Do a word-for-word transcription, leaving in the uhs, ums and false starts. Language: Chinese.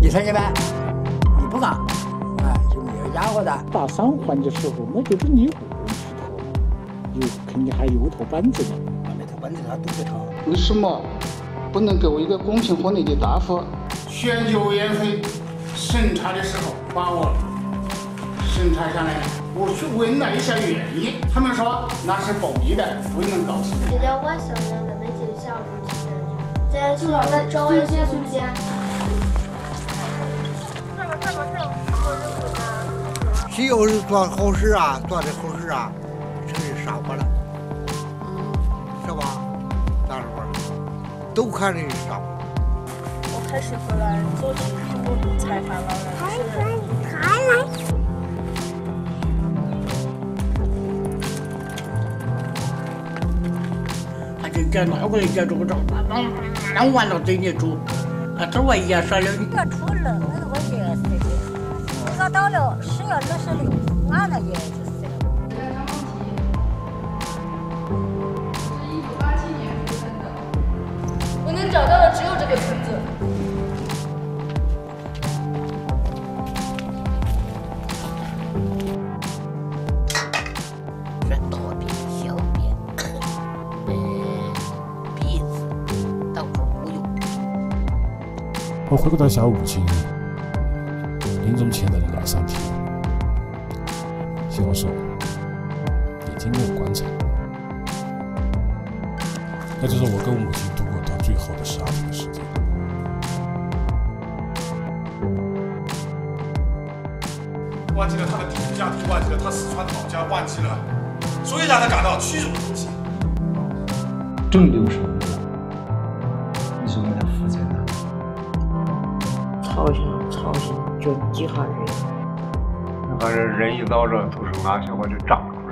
你看见没？你不干，哎，就没有家伙的。 打伤患的时候，那就是你个人去拖，有肯定还有拖板子的。 没拖板子他都会拖。 为什么不能给我一个公平合理的答复？ 选举委员会审查的时候把我审查下来了，我去问了一下原因，他们说那是保密的，不能告诉你。 今天晚上呢，咱们就下午去的，再去再找一些时间。 谁要是做好事啊，做的好事啊，成人杀我了，是吧？那时候都看人杀我。 我开始回来做记录，采访老人。 还来。 他就叫拿过来叫这个照，弄弄完了对你煮，啊，这玩意儿说了。 要出冷的我也是的，我到了十月二十六，俺那也就是。 一九八七年出生的，我能找到的只有这个村子。 我回过到下午经历，临终前的那两三天，小时候已经没有棺材，那就是我跟我母亲度过到最后的十二天的时间。 忘记了他的底层家庭，忘记了他四川的老家，忘记了，所以让他感到屈辱不幸。 正流是我们的，你说我们负责任。 朝鲜朝鲜就几下人， 反正人一到这都是拿起我的杖。